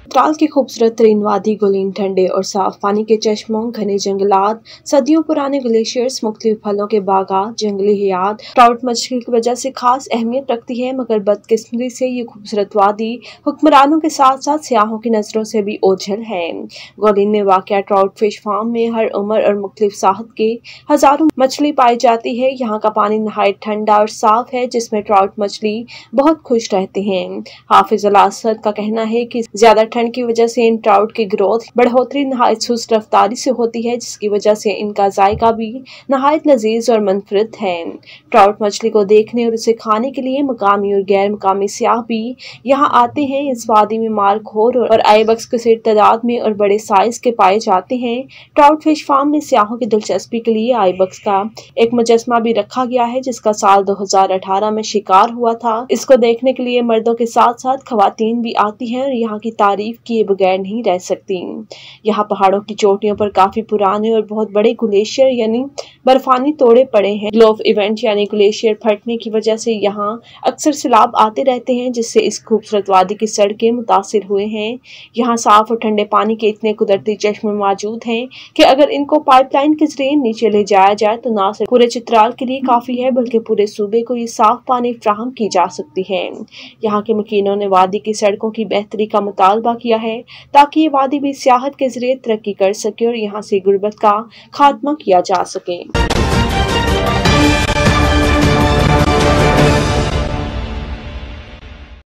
चित्राल की खूबसूरत तरीन वादी गुलीन ठंडे और साफ पानी के चश्मों, घने जंगलात, सदियों पुराने ग्लेशियर्स, मुख्तलिफ फलों के बागात, जंगली हयात ट्राउट मछली की वजह से खास अहमियत रखती है। मगर बदकिस्मती से ये खूबसूरत वादी हुक्मरानों के साथ साथ सियाहों की नजरों से भी ओझल है। गुलीन में वाक़या ट्राउट फिश फार्म में हर उम्र और मुख्तलिफ साहत के हजारों मछली पाई जाती है। यहाँ का पानी नहायत ठंडा और साफ है, जिसमें ट्राउट मछली बहुत खुश रहते हैं। हाफिज अल असद का कहना है कि ज्यादा ठंड की वजह से इन ट्राउट की ग्रोथ बढ़ोतरी नहायत सुस्त रफ्तारी से होती है, जिसकी वजह से इनका जायका भी नहायत लजीज और मुनफरिद है। ट्राउट मछली को देखने और उसे खाने के लिए मकामी और गैर मकामी सियाह भी यहाँ आते हैं। इस वादी में मालखोर और आइबक्स किसी तादाद में और बड़े साइज के पाए जाते हैं। ट्राउट फिश फार्म में सियाहों की दिलचस्पी के लिए आइबक्स का एक मुजस्मा भी रखा गया है, जिसका साल 2018 में शिकार हुआ था। इसको देखने के लिए मर्दों के साथ साथ खवातीन भी आती हैं और यहाँ की तारीफ किए बगैर नहीं रह सकती। यहाँ पहाड़ों की चोटियों पर काफी पुराने और बहुत बड़े ग्लेशियर यानी बर्फानी तोड़े पड़े हैं। ग्लोव इवेंट यानी ग्लेशियर फटने की वजह से यहाँ अक्सर सैलाब आते रहते हैं, जिससे इस खूबसूरत वादी की सड़कें मुतासिर हुए हैं। यहाँ साफ और ठंडे पानी के इतने कुदरती चश्मे मौजूद हैं कि अगर इनको पाइपलाइन के जरिए नीचे ले जाया जाए तो न सिर्फ पूरे चित्राल के लिए काफी है, बल्कि पूरे सूबे को ये साफ पानी फ्राहम की जा सकती है। यहाँ के मकीनों ने वादी की सड़कों की बेहतरी का मुतालबा किया है ताकि ये वादी भी सियाहत के जरिए तरक्की कर सके और यहाँ से गुर्बत का खात्मा किया जा सके।